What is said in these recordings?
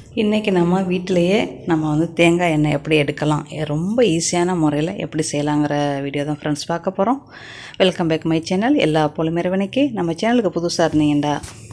இன்றைக்கி நம்ம வீட்டிலையே நம்ம வந்து தேங்காய் எண்ணெய் எப்படி எடுக்கலாம், ரொம்ப ஈஸியான முறையில் எப்படி செய்யலாங்கிற வீடியோ தான் ஃப்ரெண்ட்ஸ் பார்க்க போகிறோம். Welcome back my channel. எல்லா போலும் இறைவனுக்கு. நம்ம சேனலுக்கு புதுசாக இருந்தீங்கடா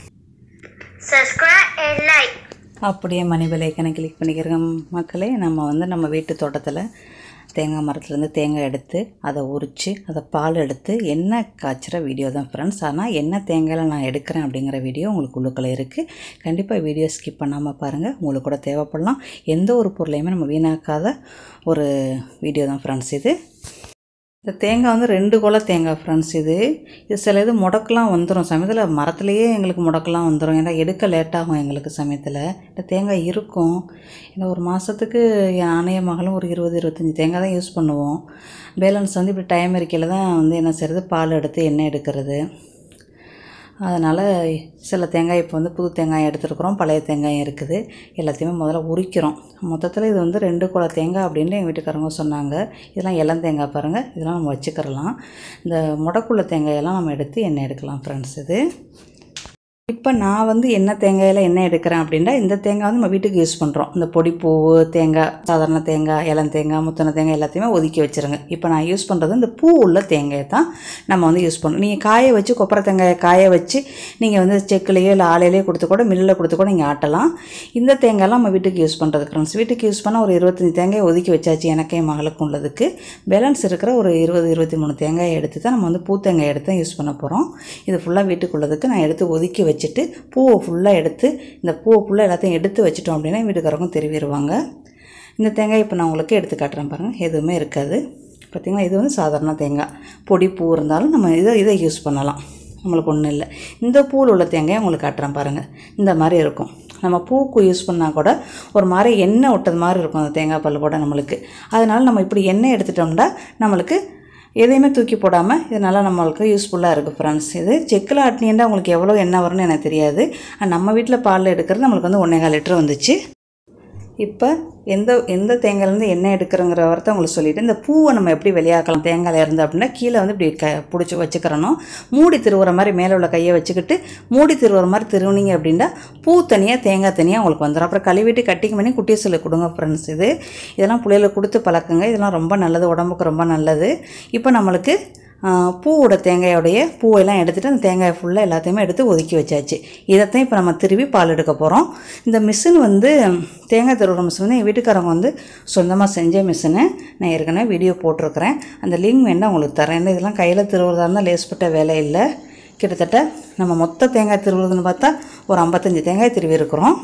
சப்ஸ்கிரைப் அண்ட் லைக், அப்படியே மணி பெல் ஐக்கனை கிளிக் பண்ணிக்கிறோங்க மக்களே. நம்ம வந்து நம்ம வீட்டு தோட்டத்தில் தேங்காய் மரத்துலேருந்து தேங்காய் எடுத்து அதை உரித்து அதை பால் எடுத்து எண்ணெய் காய்ச்சிற வீடியோ தான் ஃப்ரெண்ட்ஸ். ஆனால் என்ன தேங்காயில் நான் எடுக்கிறேன் அப்படிங்கிற வீடியோ உங்களுக்கு உள்ளுக்குள்ளே இருக்குது. கண்டிப்பாக வீடியோ ஸ்கிப் பண்ணாமல் பாருங்கள், உங்களுக்கு கூட தேவைப்படலாம். எந்த ஒரு பொருளையுமே நம்ம வீணாக்காத ஒரு வீடியோ தான் ஃப்ரெண்ட்ஸ் இது. இந்த தேங்காய் வந்து 2 குலை தேங்காய் ஃப்ரெண்ட்ஸ். இது சில இது முடக்கெலாம் வந்துடும் சமயத்தில், மரத்துலேயே எங்களுக்கு முடக்கெலாம் வந்துடும். ஏன்னா எடுக்க லேட்டாகும் எங்களுக்கு சமயத்தில். இந்த தேங்காய் இருக்கும், ஏன்னா ஒரு மாதத்துக்கு நானே மகளும் ஒரு 20-25 தேங்காய் தான் யூஸ் பண்ணுவோம். பேலன்ஸ் வந்து இப்படி டைம் இருக்கையில் தான் வந்து என்ன செய்கிறது, பால் எடுத்து எண்ணெய் எடுக்கிறது. அதனால் சில தேங்காய் இப்போ வந்து புது தேங்காய் எடுத்துருக்குறோம், பழைய தேங்காயும் இருக்குது. எல்லாத்தையுமே முதல்ல உரிக்கிறோம். மொத்தத்தில் இது வந்து 2 குலை தேங்காய் அப்படின்ட்டு எங்கள் வீட்டுக்காரங்க சொன்னாங்க. இதெல்லாம் இளம் தேங்காய் பாருங்கள், இதெல்லாம் நம்ம வச்சுக்கிறலாம். இந்த முடக்குள்ள தேங்காயெல்லாம் நம்ம எடுத்து எண்ணெய் எடுக்கலாம் ஃப்ரெண்ட்ஸ். இது இப்போ நான் வந்து என்ன தேங்காயில் எண்ணெய் எடுக்கிறேன் அப்படின்னா, இந்த தேங்காய் வந்து நம்ம வீட்டுக்கு யூஸ் பண்ணுறோம். இந்த பொடி பூவு தேங்காய், சாதாரண தேங்காய், இளம் தேங்காய், முத்தின தேங்காய் எல்லாத்தையுமே ஒதுக்கி வச்சுருங்க. இப்போ நான் யூஸ் பண்ணுறது இந்த பூ உள்ள தேங்காயை தான் நம்ம வந்து யூஸ் பண்ணுறோம். நீங்கள் காய வச்சு கொப்பரை தேங்காயை காய வச்சு நீங்கள் வந்து செக்குலேயோ இல்லை ஆலையிலேயோ கொடுத்து கூட மில்லில் கொடுத்து கூட நீங்கள் ஆட்டலாம். இந்த தேங்காயெல்லாம் நம்ம வீட்டுக்கு யூஸ் பண்ணுறது ஃப்ரெண்ட்ஸ். வீட்டுக்கு யூஸ் பண்ணால் ஒரு 25 தேங்காயை ஒதுக்கி வச்சாச்சு எனக்கே மகளுக்கு உள்ளதுக்கு. பேலன்ஸ் இருக்கிற ஒரு 20-23 தேங்காயை எடுத்து தான் நம்ம வந்து பூ தேங்காய் எடுத்து தான் யூஸ் பண்ண போகிறோம். இது ஃபுல்லாக வீட்டுக்குள்ளதுக்கு நான் எடுத்து ஒதுக்கி வச்சுட்டு பூவை ஃபுல்லாக எடுத்து இந்த பூவை ஃபுல்லாக எல்லாத்தையும் எடுத்து வச்சிட்டோம் அப்படின்னா வீட்டுக்காரங்க தெரிவிடுவாங்க. இந்த தேங்காய் இப்போ நான் உங்களுக்கு எடுத்து காட்டுறேன் பாருங்கள், எதுவுமே இருக்காது பார்த்திங்களா. இது வந்து சாதாரண தேங்காய், பொடி பூ இருந்தாலும் நம்ம இதை யூஸ் பண்ணலாம், நம்மளுக்கு ஒன்றும் இல்லை. இந்த பூவில் உள்ள தேங்காய் உங்களுக்கு காட்டுறேன் பாருங்கள், இந்த மாதிரி இருக்கும். நம்ம பூக்கு யூஸ் பண்ணால் கூட ஒரு மாதிரி எண்ணெய் விட்டது மாதிரி இருக்கும் அந்த தேங்காய் பல் கூட நம்மளுக்கு. அதனால் நம்ம இப்படி எண்ணெய் எடுத்துட்டோம்னா நம்மளுக்கு எதையுமே தூக்கி போடாமல் இது நல்லா நம்மளுக்கு யூஸ்ஃபுல்லாக இருக்குது ஃப்ரெண்ட்ஸ். இது செக்கில் ஆட்டினீங்கன்னா உங்களுக்கு எவ்வளோ எண்ணெய் வரும்னு எனக்கு தெரியாது. நம்ம வீட்டில் பால் எடுக்கிறது நம்மளுக்கு வந்து 1.25 லிட்டர் வந்துச்சு. இப்போ எந்த தேங்காயிலேருந்து எண்ணெய் எடுக்கிறங்கிற வார்த்தை உங்களுக்கு சொல்லிவிட்டு, இந்த பூவை நம்ம எப்படி வெளியாக்கலாம் தேங்காயில் இருந்து அப்படின்னா, கீழே வந்து இப்படி பிடிச்சி வச்சுக்கிறணும். மூடி திருவுற மாதிரி மேலே உள்ள கையை வச்சுக்கிட்டு மூடி திருவுற மாதிரி திருவுனீங்க அப்படின்னா பூ தனியாக தேங்காய் தனியாக உங்களுக்கு வந்துடும். அப்புறம் கழுவிட்டு கட்டிங் பண்ணி குட்டியை சொல்லி கொடுங்க ஃப்ரெண்ட்ஸ். இதெல்லாம் பிள்ளைகளுக்கு கொடுத்து பழக்குங்க, இதெல்லாம் ரொம்ப நல்லது, உடம்புக்கு ரொம்ப நல்லது. இப்போ நம்மளுக்கு பூவோட தேங்காயோடைய பூவெல்லாம் எடுத்துகிட்டு அந்த தேங்காயை ஃபுல்லாக எல்லாத்தையுமே எடுத்து ஒதுக்கி வச்சாச்சு. இதைத்தான் இப்போ நம்ம திருவி பால் எடுக்க போகிறோம். இந்த மிஷின் வந்து தேங்காய் திருவுற மிஷின் வந்து எங்கள் வீட்டுக்காரங்க வந்து சொந்தமாக செஞ்ச மிஷினு. நான் ஏற்கனவே வீடியோ போட்டிருக்கிறேன், அந்த லிங்க் வேணால் உங்களுக்கு தரேன். ஏன்னா இதெல்லாம் கையில் திருவுறதா இருந்தால் லேஸ்பட்ட வேலை இல்லை. கிட்டத்தட்ட நம்ம மொத்த தேங்காய் திருவுறதுன்னு பார்த்தா ஒரு 55 தேங்காய் திருவி இருக்கிறோம்.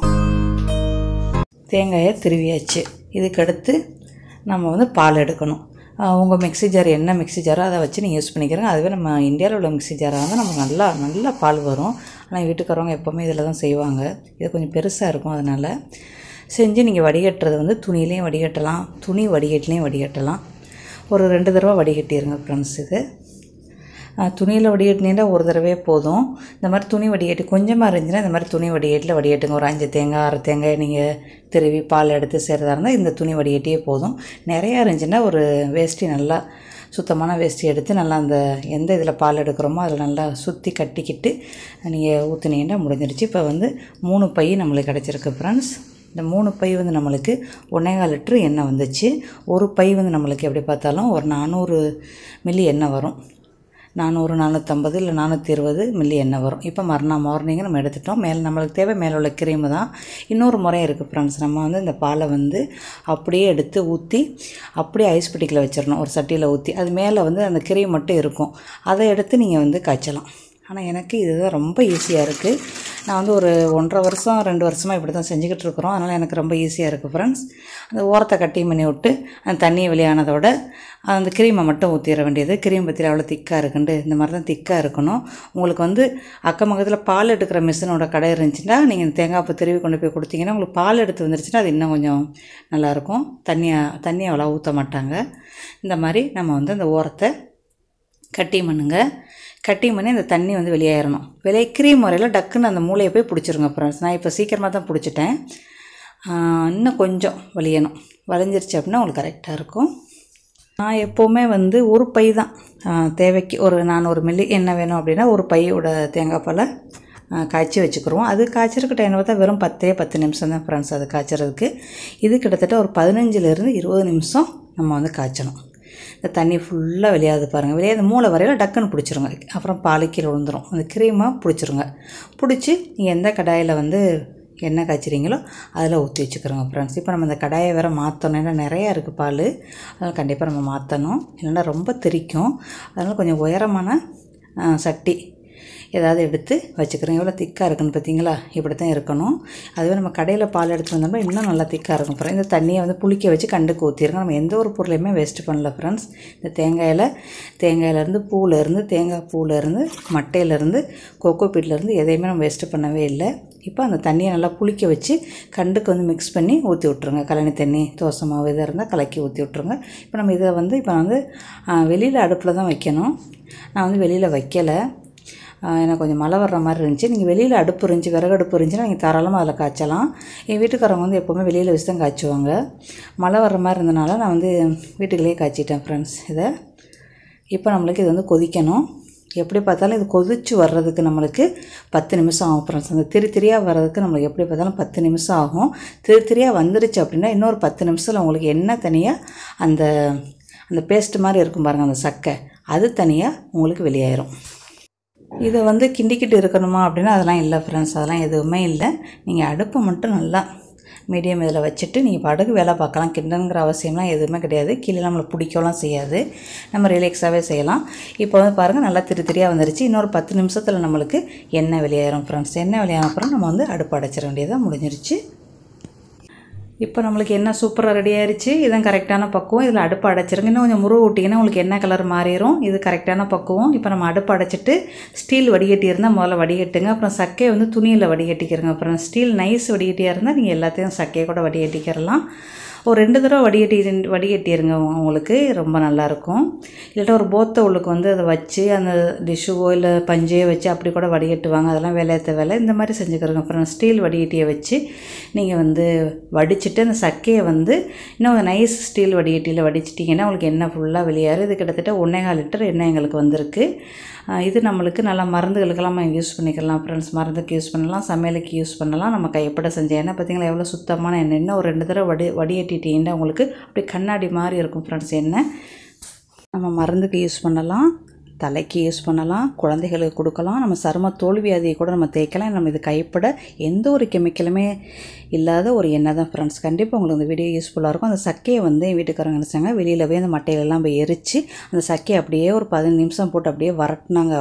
தேங்காயை திருவியாச்சு. இதுக்கடுத்து நம்ம வந்து பால் எடுக்கணும். உங்கள் மிக்ஸி ஜார் என்ன மிக்ஸி ஜாரோ அதை வச்சு நீங்கள் யூஸ் பண்ணிக்கிறோங்க. அதுவே நம்ம இந்தியாவில் உள்ள மிக்ஸி ஜாராக இருந்தால் நமக்கு நல்லா பால் வரும். ஆனால் வீட்டுக்காரவங்க எப்போவுமே இதில் தான் செய்வாங்க. இது கொஞ்சம் பெருசாக இருக்கும், அதனால் செஞ்சு நீங்கள் வடிகட்டுறது வந்து துணியிலையும் வடிகட்டலாம், துணி வடிகட்டிலையும் வடிகட்டலாம். ஒரு 2 தடவை வடிகட்டிடுங்க ஃப்ரெண்ட்ஸ். இது துணியில் வடிகட்டினீங்கன்னா ஒரு தடவையே போதும். இந்த மாதிரி துணி வடிகட்டி கொஞ்சமாக இருந்துச்சுன்னா இந்த மாதிரி துணி வடிகட்டில் வடிகட்டுங்க. ஒரு 5 தேங்காய் 6 தேங்காய் நீங்கள் திருவி பால் எடுத்து செய்கிறதா இருந்தால் இந்த துணி வடிகட்டியே போதும். நிறையா இருந்துச்சுன்னா ஒரு வேஷ்டி, நல்லா சுத்தமான வேஷ்டி எடுத்து நல்லா அந்த எந்த இதில் பால் எடுக்கிறோமோ அதில் நல்லா சுற்றி கட்டிக்கிட்டு நீங்கள் ஊற்றுனீங்கன்னா முடிஞ்சிருச்சு. இப்போ வந்து 3 பை நம்மளுக்கு கிடச்சிருக்கு ஃப்ரெண்ட்ஸ். இந்த 3 பை வந்து நம்மளுக்கு 1.25 லிட்டரு எண்ணெய் வந்துச்சு. ஒரு பை வந்து நம்மளுக்கு எப்படி பார்த்தாலும் ஒரு 400 மில்லி எண்ணெய் வரும். 400, 450 இல்லை 420 மில்லி எண்ணெய் வரும். இப்போ மறுநாள் மார்னிங்கு நம்ம எடுத்துட்டோம். நம்மளுக்கு தேவை மேலே உள்ள கிரீமு தான். இன்னொரு முறை இருக்குது ஃப்ரெண்ட்ஸ். நம்ம வந்து இந்த பாலை வந்து அப்படியே எடுத்து ஊற்றி அப்படியே ஐஸ் பெட்டிக்கில் வச்சிடணும். ஒரு சட்டியில் ஊற்றி அது மேலே வந்து அந்த கிரீம் மட்டும் இருக்கும், அதை எடுத்து நீங்கள் வந்து காய்ச்சலாம். ஆனால் எனக்கு இதுதான் ரொம்ப ஈஸியாக இருக்குது. நான் வந்து ஒரு 1.5 வருஷம் 2 வருஷமாக இப்படி தான் செஞ்சுக்கிட்டு இருக்கிறோம். அதனால் எனக்கு ரொம்ப ஈஸியாக இருக்குது ஃப்ரெண்ட்ஸ். அந்த ஓரத்தை கட்டி பண்ணி விட்டு அந்த தண்ணியை வெளியானதோட அந்த க்ரீமை மட்டும் ஊற்றிட வேண்டியது. க்ரீம் பற்றி அவ்வளோ திக்காக இருக்குண்டு, இந்த மாதிரி தான் திக்காக இருக்கணும். உங்களுக்கு வந்து அக்கம் பக்கத்தில் பால் எடுக்கிற மிஷினோட கடை இருந்துச்சுன்னா நீங்கள் தேங்காய் பூ திருவி கொண்டு போய் கொடுத்தீங்கன்னா உங்களுக்கு பால் எடுத்து வந்துருச்சுன்னா அது இன்னும் கொஞ்சம் நல்லாயிருக்கும். தண்ணி அவ்வளோ ஊற்ற மாட்டாங்க. இந்த மாதிரி நம்ம வந்து அந்த ஓரத்தை கட்டி பண்ணி அந்த தண்ணி வந்து வெளியேறணும். க்ரீம் முறையில் டக்குன்னு அந்த மூளையை போய் பிடிச்சிருங்க ஃப்ரெண்ட்ஸ். நான் இப்போ சீக்கிரமாக தான் பிடிச்சிட்டேன். இன்னும் கொஞ்சம் வலிஞ்சிருச்சு அப்படின்னா உங்களுக்கு கரெக்டாக இருக்கும். நான் எப்போவுமே வந்து ஒரு பை தான் தேவைக்கு ஒரு 400 மில்லி எண்ணெய் வேணும் அப்படின்னா ஒரு பையோட தேங்காய் பாலை காய்ச்சி வச்சுக்கிறோம். அது காய்ச்சறதுக்கு டைம் பார்த்தா வெறும் 10 நிமிஷம் தான் ஃப்ரெண்ட்ஸ் அது காய்ச்சறதுக்கு. இது கிட்டத்தட்ட ஒரு 15லேருந்து 20 நிமிஷம் நம்ம வந்து காய்ச்சணும். இந்த தண்ணி ஃபுல்லாக வெளியாது பாருங்கள். வெளியாது மூளை வரையில் டக்குன்னு பிடிச்சிருங்க. அப்புறம் பால் கீழே விழுந்துடும். அந்த க்ரீமாக பிடிச்சிருங்க. பிடிச்சி நீங்கள் எந்த கடாயில் வந்து எண்ணெய் காய்ச்சிறீங்களோ அதில் ஊற்றி வச்சுக்கிறோங்க ஃப்ரெண்ட்ஸ். இப்போ நம்ம இந்த கடாயை வேறு மாற்றணும். ஏன்னா நிறையா இருக்குது பால், அதனால் கண்டிப்பாக நம்ம மாற்றணும். இல்லைன்னா ரொம்ப திரிக்கும். அதனால் கொஞ்சம் உயரமான சட்டி ஏதாவது எடுத்து வச்சுக்கிறோம். எவ்வளோ திக்காக இருக்குன்னு பார்த்தீங்களா? இப்படி தான் இருக்கணும். அதுவே நம்ம கடையில் பால் எடுத்து வந்தோம்னா இன்னும் நல்லா திக்காக இருக்கும் ஃப்ரெண்ட்ஸ். இந்த தண்ணியை வந்து புளிக்க வச்சு கண்டுக்கு ஊற்றிருங்க. நம்ம எந்த ஒரு பொருளையுமே வேஸ்ட்டு பண்ணல ஃப்ரெண்ட்ஸ். இந்த தேங்காயிலேருந்து பூவிலேருந்து, தேங்காய் பூவிலேருந்து, மட்டையிலேருந்து, கொக்கோ பீட்லேருந்து எதையுமே நம்ம வேஸ்ட்டு பண்ணவே இல்லை. இப்போ அந்த தண்ணியை நல்லா புளிக்க வச்சு கண்டுக்கு வந்து மிக்ஸ் பண்ணி ஊற்றி விட்ருங்க. கழனி தண்ணி, தோசை மாவு இதாக இருந்தால் கலக்கி ஊற்றி விட்ருங்க. இப்போ நம்ம இதை வந்து இப்போ வந்து வெளியில் அடுப்பில் தான் வைக்கணும். நான் வந்து வெளியில் வைக்கலை. எனக்கு கொஞ்சம் மழை வர்ற மாதிரி இருந்துச்சு. நீங்கள் வெளியில் அடுப்பு இருந்துச்சு, விறகு அடுப்பு இருந்துச்சுன்னா நீங்கள் தாராளமாக அதில் காய்ச்சலாம். என் வீட்டுக்காரங்க வந்து எப்போவுமே வெளியில் வச்சு தான் காய்ச்சுவாங்க. மழை வர்ற மாதிரி இருந்தனால நான் வந்து வீட்டுக்குள்ளேயே காய்ச்சிட்டேன் ஃப்ரெண்ட்ஸ். இதை இப்போ நம்மளுக்கு இது வந்து கொதிக்கணும். எப்படி பார்த்தாலும் இது கொதிச்சு வர்றதுக்கு நம்மளுக்கு 10 நிமிஷம் ஆகும் ஃப்ரெண்ட்ஸ். அந்த திரியாக வர்றதுக்கு நம்மளுக்கு எப்படி பார்த்தாலும் 10 நிமிஷம் ஆகும். திரியாக வந்துருச்சு அப்படின்னா இன்னொரு 10 நிமிஷத்தில் உங்களுக்கு எண்ணெய் தனியாக அந்த பேஸ்ட் மாதிரி இருக்கும் பாருங்கள், அந்த சக்கை அது தனியாக உங்களுக்கு வெளியாயிரும். இதை வந்து கிண்டிக்கிட்டு இருக்கணுமா அப்படின்னா அதெல்லாம் இல்லை ஃப்ரெண்ட்ஸ். அதெல்லாம் எதுவுமே இல்லை. நீங்கள் அடுப்பை மட்டும் நல்லா மீடியம் இதில் வச்சுட்டு நீங்கள் பாட்டுக்கு வேலை பார்க்கலாம். கிண்டனுங்கிற அவசியம்லாம் எதுவுமே கிடையாது. கீழே நம்மளை பிடிக்கலாம் செய்யாது. நம்ம ரிலாக்ஸாகவே செய்யலாம். இப்போ வந்து பாருங்கள் நல்லா திரியாக வந்துருச்சு. இன்னொரு 10 நிமிஷத்தில் நம்மளுக்கு எண்ணெய் வெளியாயிரும் ஃப்ரெண்ட்ஸ். எண்ணெய் வெளியான அப்புறம் நம்ம வந்து அடுப்பு அடைச்சிட வேண்டியதாக முடிஞ்சிருச்சு. இப்போ நம்மளுக்கு எண்ணெய் சூப்பராக ரெடி ஆயிடுச்சு. இதுதான் கரெக்டான பக்குவம். இதில் அடுப்பு அடைச்சிருங்க. இன்னும் கொஞ்சம் முருகு விட்டிங்கன்னா உங்களுக்கு எண்ணெய் கலர் மாறிடும். இது கரெக்டான பக்குவம். இப்போ நம்ம அடுப்பு அடைச்சிட்டு ஸ்டீல் வடிகட்டி இருந்தால் முதல்ல வடிகட்டுங்க. அப்புறம் சக்கையை வந்து துணியில் வடிகட்டிக்கிறங்க. அப்புறம் ஸ்டீல் நைஸ் வடிகட்டியாக இருந்தால் நீங்கள் எல்லாத்தையும் சக்கையை கூட வடிகட்டிக்கிறலாம். ஒரு 2 தடவை வடிகட்டிடுங்க. உங்களுக்கு ரொம்ப நல்லாயிருக்கும். இல்லாட்டா ஒரு போத்தை உள்ளுக்கு வந்து அதை வச்சு அந்த டிஷ்ஷுவோ இல்லை பஞ்சையோ வச்சு அப்படி கூட வடிகட்டுவாங்க. அதெல்லாம் வேலையத்த வேலை. இந்த மாதிரி செஞ்சுக்கிறோங்க. அப்புறம் ஸ்டீல் வடிகட்டியை வச்சு நீங்கள் வந்து வடிச்சிட்டு அந்த சக்கையை வந்து இன்னும் நைஸ் ஸ்டீல் வடிகட்டியில் வடிச்சிட்டிங்கன்னா உங்களுக்கு எண்ணெய் ஃபுல்லாக வெளியாரு. இது கிட்டத்தட்ட 1.25 லிட்டர் எண்ணெய் எங்களுக்கு வந்திருக்கு. இது நம்மளுக்கு நல்லா மருந்துகளுக்கெல்லாம் நம்ம யூஸ் பண்ணிக்கலாம் ஃப்ரெண்ட்ஸ். மருந்துக்கு யூஸ் பண்ணலாம், சமையலுக்கு யூஸ் பண்ணலாம். நம்ம கைப்பட செஞ்ச எண்ணெய் பார்த்திங்களா எவ்வளோ சுத்தமான எண்ணெய். இன்னும் ஒரு 2 தடவை வடிகட்டிட்டீங்கன்னா உங்களுக்கு அப்படி கண்ணாடி மாதிரி இருக்கும் ஃப்ரெண்ட்ஸ் எண்ணெய். நம்ம மருந்துக்கு யூஸ் பண்ணலாம், தலைக்கு யூஸ் பண்ணலாம், குழந்தைகளுக்கு கொடுக்கலாம், நம்ம சரும தோல்வியாதியை கூட நம்ம தேய்க்கலாம். நம்ம இது கைப்பட எந்த ஒரு கெமிக்கலுமே இல்லாத ஒரு எண்ணெய் தான் ஃப்ரெண்ட்ஸ். கண்டிப்பாக உங்களுக்கு இந்த வீடியோ யூஸ்ஃபுல்லாக இருக்கும். அந்த சக்கையை வந்து என் வீட்டுக்காரங்க நினச்சாங்க வெளியில் போய் அந்த மட்டையிலெல்லாம் போய் எரித்து அந்த சக்கையை அப்படியே ஒரு 15 நிமிஷம் போட்டு அப்படியே வரட்டினாங்க.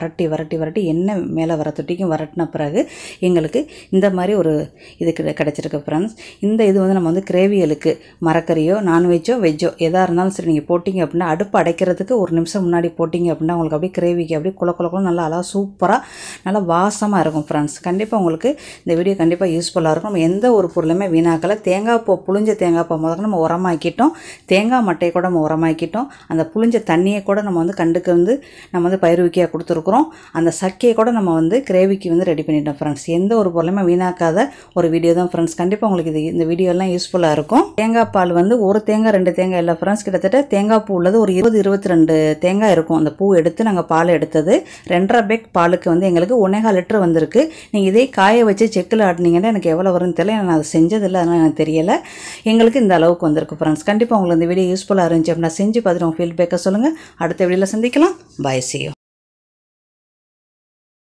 வரட்டி எண்ணெய் மேலே வர தொட்டிக்கும் வரட்டின பிறகு எங்களுக்கு இந்த மாதிரி ஒரு இது கிடச்சிருக்கு ஃப்ரெண்ட்ஸ். இந்த இது வந்து நம்ம வந்து கிரேவிகளுக்கு மரக்கறியோ நான்வெஜ்ஜோ வெஜ்ஜோ எதாக இருந்தாலும் சரி நீங்கள் போட்டிங்க அப்படின்னா அடுப்பு அடைக்கிறதுக்கு 1 நிமிஷம் முன்னாடி போட்டிங்க அப்படின்னா உங்களுக்கு அப்படியே கிரேவிக்கு அப்படியே குளக்குளக்குள்ள நல்லா அழகாக சூப்பராக நல்லா வாசமாக இருக்கும் ஃப்ரெண்ட்ஸ். கண்டிப்பாக உங்களுக்கு இந்த வீடியோ கண்டிப்பாக யூஸ்ஃபுல்லாக இருக்கும். நம்ம எந்த ஒரு பொருளுமே வீணாக்கலை. தேங்காய் பூ புளிஞ்ச தேங்காய் பூ முதல்ல நம்ம உரமாக்கிட்டோம். தேங்காய் மட்டையை கூட நம்ம உரமாக்கிட்டோம். அந்த புளிஞ்ச தண்ணியை கூட நம்ம வந்து கண்டுக்கு வந்து நம்ம வந்து பயிர்விக்கையாக கொடுத்துருக்குறோம். அந்த சக்கையை கூட நம்ம வந்து கிரேவிக்கு வந்து ரெடி பண்ணிட்டோம் ஃப்ரெண்ட்ஸ். எந்த ஒரு பொருளுமே வீணாக்காத ஒரு வீடியோ தான் ஃப்ரெண்ட்ஸ். கண்டிப்பாக உங்களுக்கு இந்த வீடியோலாம் யூஸ்ஃபுல்லாக இருக்கும். தேங்காய் பால் வந்து ஒரு தேங்காய் 2 தேங்காய் இல்லை ஃப்ரெண்ட்ஸ். கிட்டத்தட்ட தேங்காய் பூ உள்ளது ஒரு 20-22 தேங்காய் இருக்கும். அந்த பூ எடுத்து நாங்கள் பால் எடுத்தது 2.5 பேக் பாலுக்கு வந்து எங்களுக்கு 1.25 லிட்டர் வந்திருக்கு. நீங்கள் இதே காய வச்சு செக்கில் ஆட்டினீங்கன்னா எனக்கு எவ்வளோ வரும்னு தெரியல. நான் அதை செஞ்சதில்லை, அதனால் எனக்கு தெரியலை. எங்களுக்கு இந்த அளவுக்கு வந்திருக்கு ஃப்ரெண்ட்ஸ். கண்டிப்பாக உங்களுக்கு இந்த வீடியோ யூஸ்ஃபுல்லாக இருந்துச்சு அப்படின்னா செஞ்சு பார்த்துட்டு உங்கள் ஃபீட்பேக்கை சொல்லுங்கள். அடுத்த வீடியோவில் சந்திக்கலாம். பாய், see you.